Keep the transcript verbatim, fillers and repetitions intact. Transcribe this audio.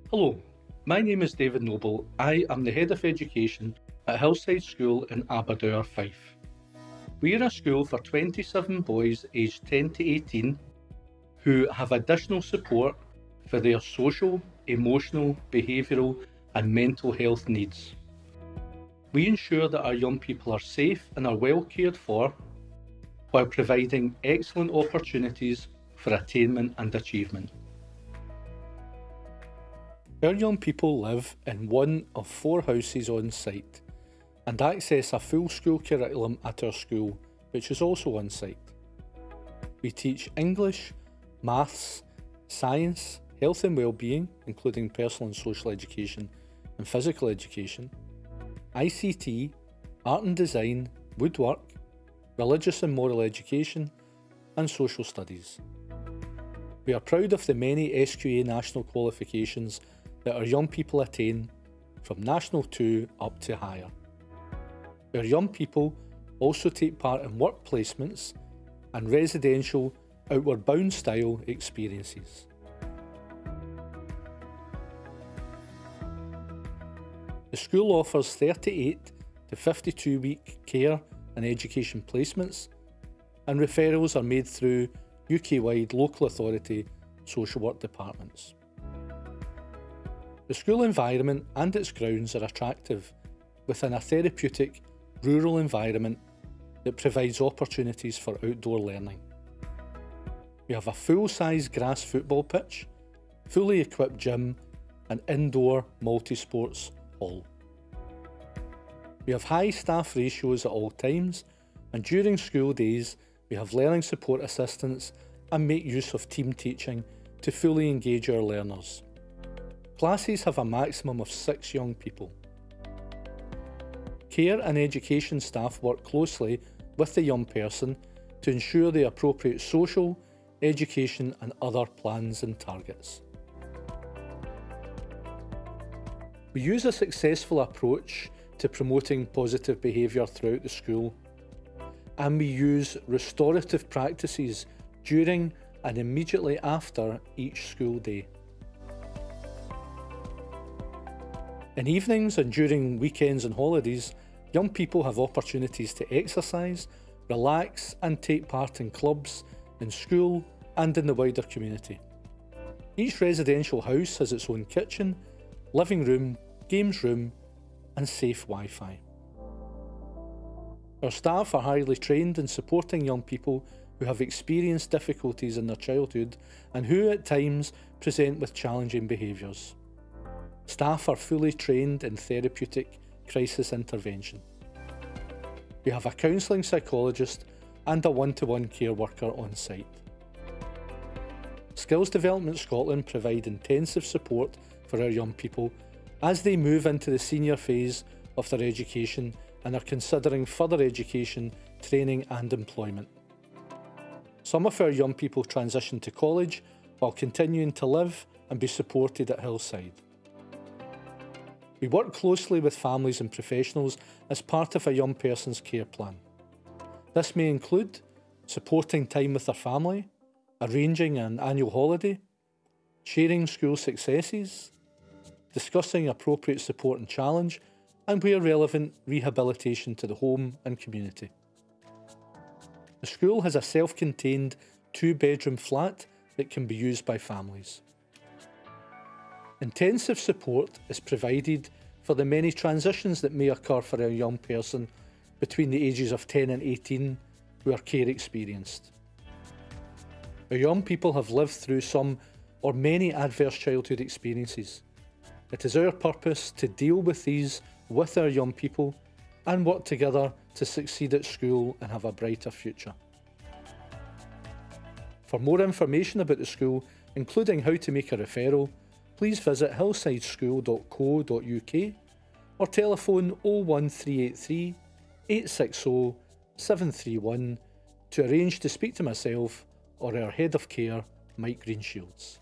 Hello, my name is David Noble. I am the Head of Education at Hillside School in Aberdour, Fife. We are a school for twenty-seven boys aged ten to eighteen who have additional support for their social, emotional, behavioural and mental health needs. We ensure that our young people are safe and are well cared for while providing excellent opportunities for attainment and achievement. Our young people live in one of four houses on site and access a full school curriculum at our school, which is also on site. We teach English, maths, science, health and wellbeing, including personal and social education and physical education, I C T, art and design, woodwork, religious and moral education, and social studies. We are proud of the many S Q A national qualifications that our young people attain, from National two up to higher. Our young people also take part in work placements and residential outward bound style experiences. The school offers thirty-eight to fifty-two week care and education placements, and referrals are made through U K-wide local authority social work departments. The school environment and its grounds are attractive within a therapeutic rural environment that provides opportunities for outdoor learning. We have a full-size grass football pitch, fully equipped gym and indoor multi-sports hall. We have high staff ratios at all times, and during school days we have learning support assistants and make use of team teaching to fully engage our learners. Classes have a maximum of six young people. Care and education staff work closely with the young person to ensure the appropriate social, education and other plans and targets. We use a successful approach to promoting positive behaviour throughout the school, and we use restorative practices during and immediately after each school day. In evenings and during weekends and holidays, young people have opportunities to exercise, relax and take part in clubs, in school and in the wider community. Each residential house has its own kitchen, living room, games room and safe Wi-Fi. Our staff are highly trained in supporting young people who have experienced difficulties in their childhood and who at times present with challenging behaviours. Staff are fully trained in therapeutic crisis intervention. We have a counselling psychologist and a one-to-one care worker on site. Skills Development Scotland provide intensive support for our young people as they move into the senior phase of their education and are considering further education, training and employment. Some of our young people transition to college while continuing to live and be supported at Hillside. We work closely with families and professionals as part of a young person's care plan. This may include supporting time with their family, arranging an annual holiday, sharing school successes, discussing appropriate support and challenge, and where relevant, rehabilitation to the home and community. The school has a self-contained two-bedroom flat that can be used by families. Intensive support is provided for the many transitions that may occur for a young person between the ages of ten and eighteen who are care experienced. Our young people have lived through some or many adverse childhood experiences. It is our purpose to deal with these with our young people and work together to succeed at school and have a brighter future. For more information about the school, including how to make a referral, please visit hillside school dot co dot U K or telephone oh one three eight three, eight six oh, seven three one to arrange to speak to myself or our Head of Care, Mike Greenshields.